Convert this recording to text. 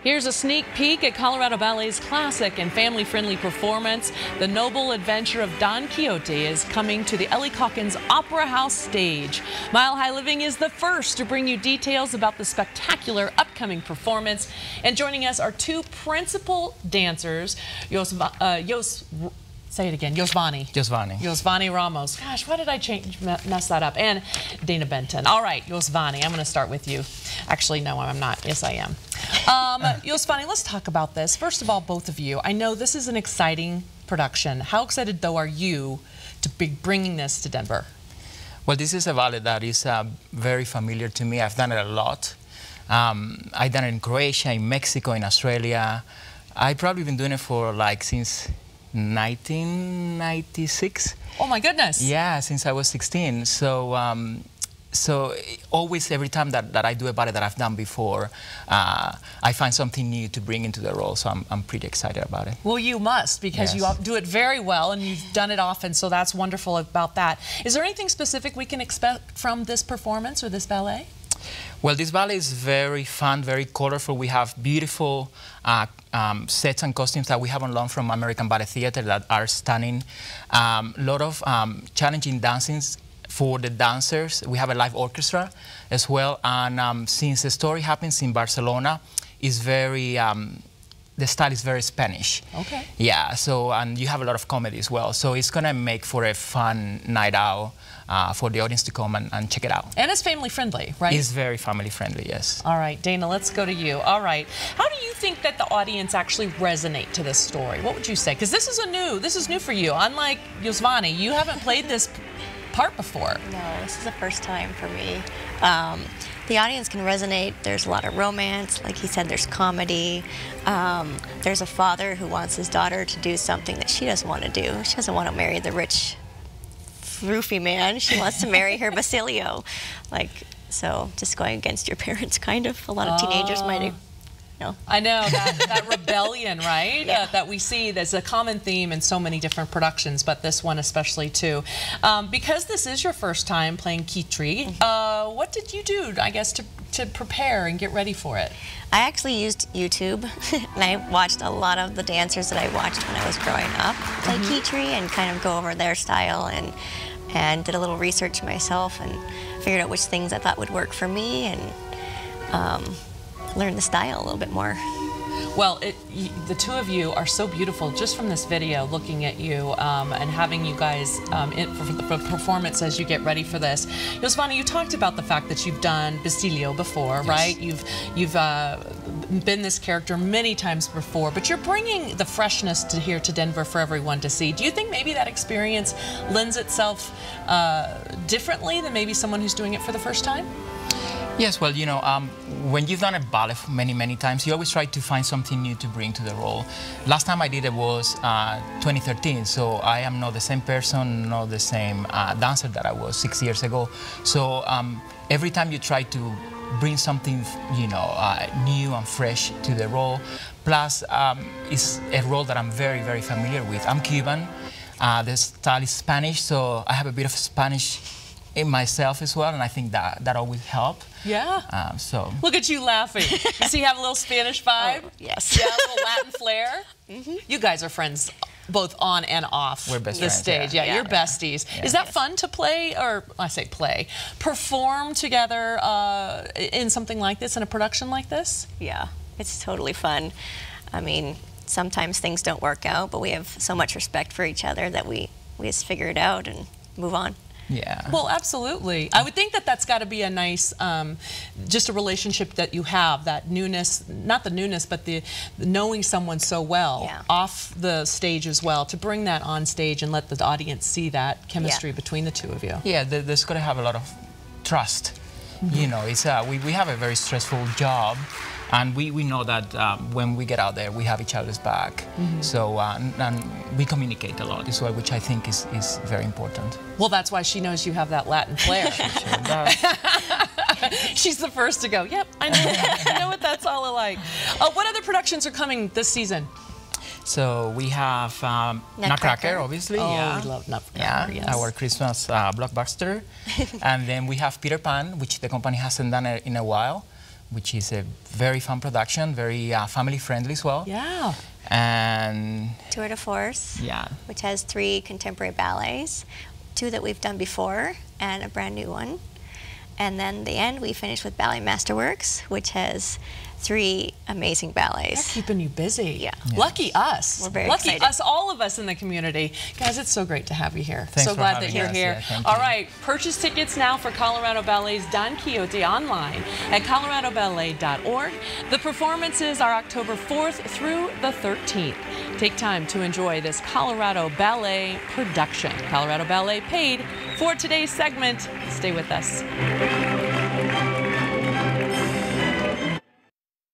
Here's a sneak peek at Colorado Ballet's classic and family-friendly performance. The noble adventure of Don Quixote is coming to the Ellie Caulkins Opera House stage. Mile High Living is the first to bring you details about the spectacular upcoming performance. And joining us are two principal dancers, Yosvany Ramos. Gosh, why did I mess that up? And Dana Benton. All right, Yosvany, I'm going to start with you. Actually, no, I'm not. Yes, I am. Yosvany, let's talk about this. First of all, both of you, I know this is an exciting production. How excited, though, are you to be bringing this to Denver? Well, this is a ballet that is very familiar to me. I've done it a lot. I've done it in Croatia, in Mexico, in Australia. I've probably been doing it for since 1996. Oh my goodness! Yeah, since I was 16. So, always, every time that I do a ballet that I've done before, I find something new to bring into the role. So I'm pretty excited about it. Well, you must, because you do it very well, and you've done it often. So that's wonderful about that. Is there anything specific we can expect from this performance or this ballet? Well, this ballet is very fun, very colorful. We have beautiful sets and costumes that we have on loan from American Ballet Theater that are stunning. A lot of challenging dancings for the dancers. We have a live orchestra as well. And since the story happens in Barcelona, it's very... the style is very Spanish. Okay. Yeah, so, and you have a lot of comedy as well. So it's going to make for a fun night out for the audience to come and check it out. And it's family friendly, right? It's very family friendly, yes. All right, Dana, let's go to you. All right. How do you think that the audience actually resonate to this story? What would you say? Because this is new for you. Unlike Yosvany, you haven't played this part before. No, this is the first time for me. The audience can resonate. There's a lot of romance. Like he said, there's comedy. There's a father who wants his daughter to do something that she doesn't want to do. She doesn't want to marry the rich, roofy man. She wants to marry her Basilio. So just going against your parents, kind of. A lot of teenagers might... I know, that rebellion, right? Yeah. That we see. There's a common theme in so many different productions, but this one especially too. Because this is your first time playing Kitri, what did you do, I guess, to prepare and get ready for it? I actually used YouTube, and I watched a lot of the dancers that I watched when I was growing up play Kitri and kind of go over their style and did a little research myself and figured out which things I thought would work for me and learn the style a little bit more. Well, the two of you are so beautiful just from this video, looking at you and having you guys for the performance as you get ready for this. Yosvany, you talked about the fact that you've done Basilio before, right? You've been this character many times before, but you're bringing the freshness here to Denver for everyone to see. Do you think maybe that experience lends itself differently than maybe someone who's doing it for the first time? Yes, well, you know, when you've done a ballet many times, you always try to find something new to bring to the role. Last time I did it was 2013, so I am not the same person, not the same dancer that I was 6 years ago. So every time you try to bring something, you know, new and fresh to the role, plus it's a role that I'm very familiar with. I'm Cuban, the style is Spanish, so I have a bit of Spanish in myself as well, and I think that always helped. Yeah. So look at you laughing. Does he have a little Spanish vibe? Oh, yes. Yeah, a little Latin flair. You guys are friends both on and off the stage. Yeah, you're besties. Yeah. Is that fun to play, or I say play, perform together in something like this, in a production like this? Yeah, it's totally fun. I mean, sometimes things don't work out, but we have so much respect for each other that we just figure it out and move on. Yeah. Well, absolutely. I would think that that's got to be a nice, just a relationship that you have, that newness, not the newness, but the knowing someone so well off the stage as well, to bring that on stage and let the audience see that chemistry between the two of you. Yeah, there's got to have a lot of trust. You know, it's we have a very stressful job. And we know that when we get out there, we have each other's back. So, and we communicate a lot as well, which I think is very important. Well, that's why she knows you have that Latin flair. She's the first to go, yep, I know what that's all like. What other productions are coming this season? So we have Nutcracker, obviously. Oh, we love Nutcracker, yes. Our Christmas blockbuster. And then we have Peter Pan, which the company hasn't done in a while. which is a very fun production, very family-friendly as well. Yeah. And Tour de Force, yeah, which has 3 contemporary ballets, 2 that we've done before, and a brand new one. And then the end, we finish with Ballet Masterworks, which has 3 amazing ballets. They're keeping you busy. Yeah. Lucky us. We're very Lucky excited. us, all of us in the community. Guys, it's so great to have you here. Thanks so for glad that having you're us. here. Yeah, thank All you. right, purchase tickets now for Colorado Ballet's Don Quixote online at coloradoballet.org. The performances are October 4th through the 13th. Take time to enjoy this Colorado Ballet production. Colorado Ballet paid for today's segment. Stay with us.